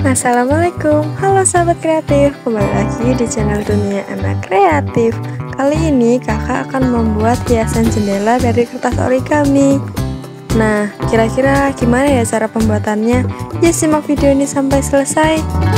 Assalamualaikum, halo sahabat kreatif, kembali lagi di channel Dunia Anak Kreatif. Kali ini kakak akan membuat hiasan jendela dari kertas origami. Nah, kira-kira gimana ya cara pembuatannya? Yuk simak video ini sampai selesai.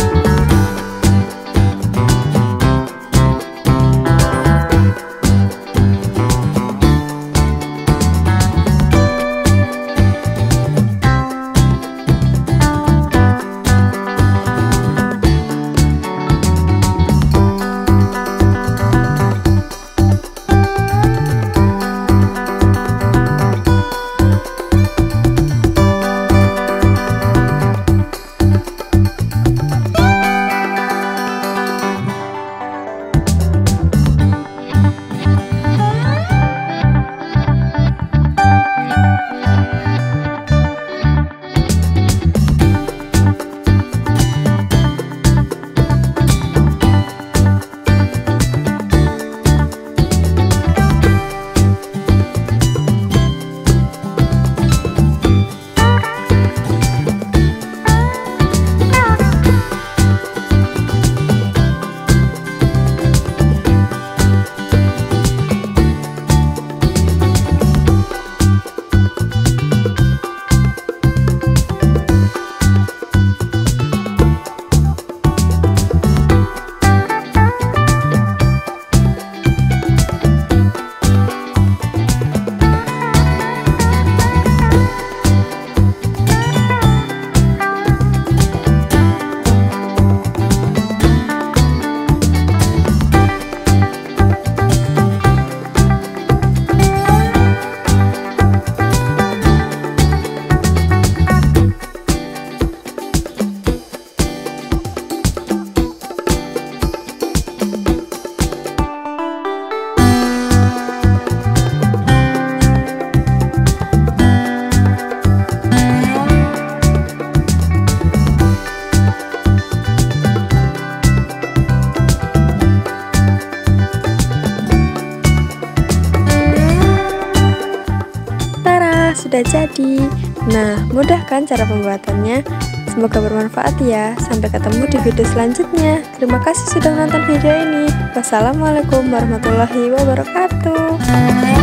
Sudah jadi. Nah, mudah kan cara pembuatannya? Semoga bermanfaat ya. Sampai ketemu di video selanjutnya. Terima kasih sudah menonton video ini. Wassalamualaikum warahmatullahi wabarakatuh.